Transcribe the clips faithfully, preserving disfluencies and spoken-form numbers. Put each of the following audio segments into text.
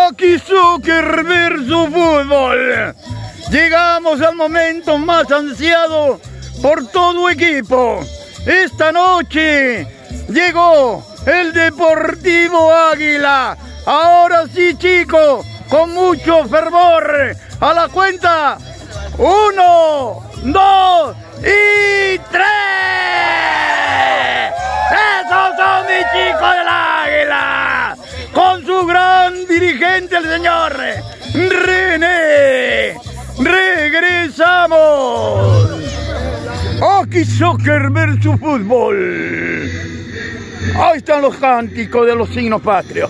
Aquí Soccer versus Fútbol. Llegamos al momento más ansiado por todo equipo. Esta noche llegó el Deportivo Águila. Ahora sí, chicos, con mucho fervor. A la cuenta, uno, dos y tres. ¡Esos son mis chicos del Águila! Con su gran dirigente, el señor René. ¡Regresamos! Aquí Soccer versus Fútbol. Ahí están los cánticos de los signos patrios.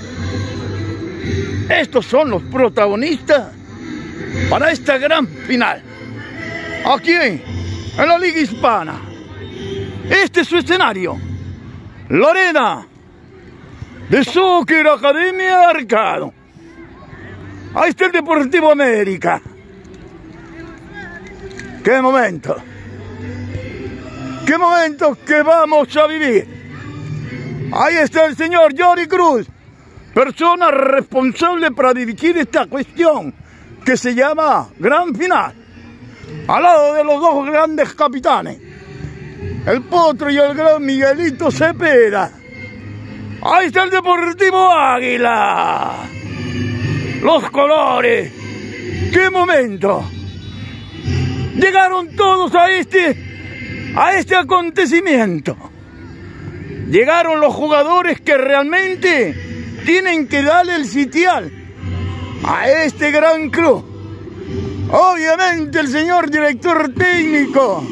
Estos son los protagonistas para esta gran final. Aquí, en la Liga Hispana. Este es su escenario. Lorena, de Soccer Academia Arcado. Ahí está el Deportivo América. ¡Qué momento! ¡Qué momento que vamos a vivir! Ahí está el señor Johnny Cruz, persona responsable para dirigir esta cuestión que se llama Gran Final. Al lado de los dos grandes capitanes, el Potro y el gran Miguelito Cepeda. Ahí está el Deportivo Águila. Los colores. ¡Qué momento! Llegaron todos a este, a este acontecimiento. Llegaron los jugadores que realmente tienen que darle el sitial a este gran club. Obviamente el señor director técnico.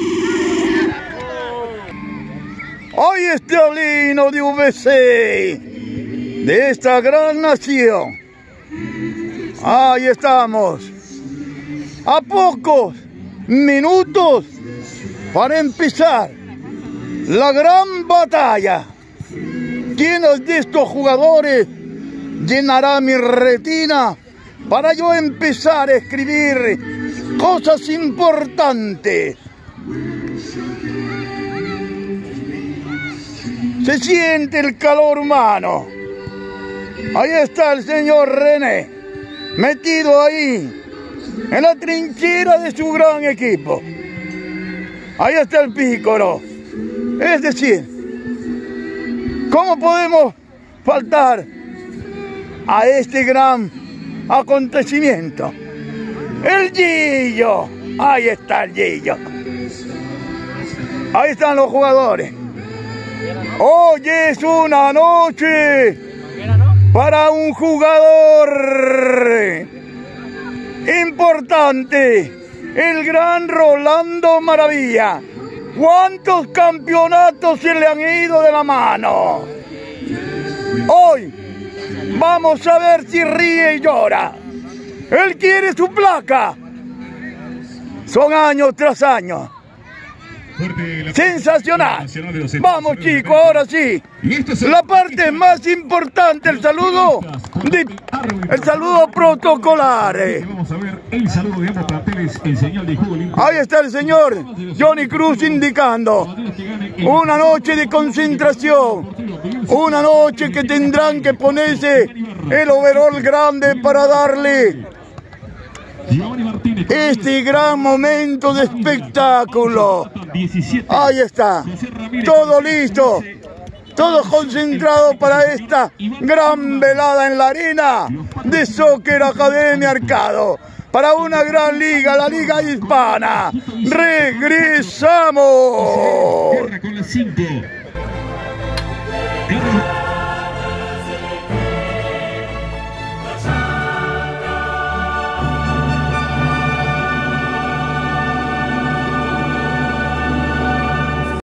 Hoy está el himno de U V C, de esta gran nación. Ahí estamos, a pocos minutos para empezar la gran batalla. ¿Quién de estos jugadores llenará mi retina para yo empezar a escribir cosas importantes? Se siente el calor humano. Ahí está el señor René, metido ahí, en la trinchera de su gran equipo. Ahí está el Pícoro. Es decir, ¿cómo podemos faltar a este gran acontecimiento? El Gillo. Ahí está el Gillo. Ahí están los jugadores. Hoy es una noche para un jugador importante, el gran Rolando Maravilla. ¿Cuántos campeonatos se le han ido de la mano? Hoy vamos a ver si ríe y llora. Él quiere su placa. Son años tras años. Sensacional. Vamos, chicos, ahora sí. La parte más importante, el saludo, de, el saludo protocolar. Ahí está el señor Johnny Cruz indicando una noche de concentración, una noche que tendrán que ponerse el overol grande para darle este gran momento de espectáculo. Ahí está, todo listo, todo concentrado para esta gran velada en la arena de Soccer Academia Arcado, para una gran liga, la Liga Hispana. ¡Regresamos!